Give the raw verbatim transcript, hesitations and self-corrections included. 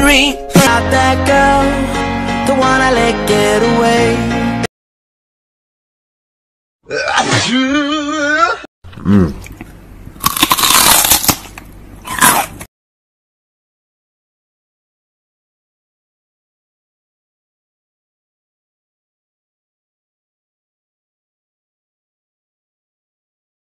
three, not that girl, the one I let get away. Mm,